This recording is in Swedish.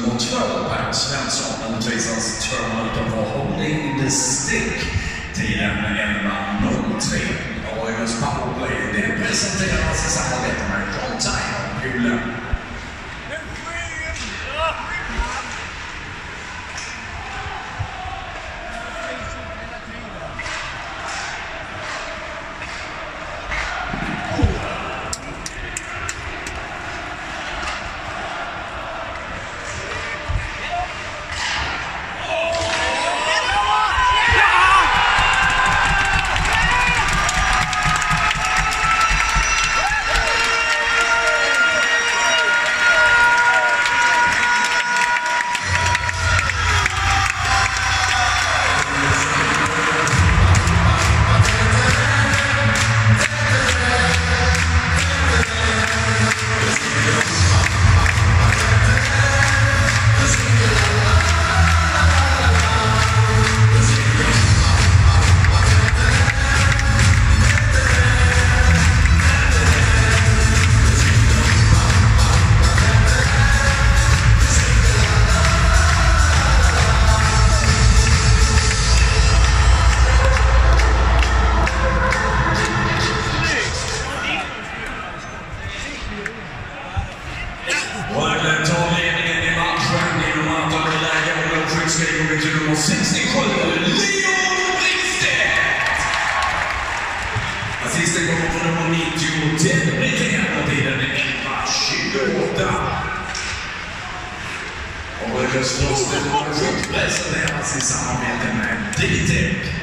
nummer 2, Per Svensson, utvisas terminal på holding the stick. Tiden 11.03. Årets powerplay, det presenteras i samarbete med John Tyler Pula. Nummer 67, Leon Bristedt. Assisten kommer från nummer 90, Ted Brithén, och tiden är 11.28. Och Rögers första nummer 7 presenteras i samarbete med Digitech.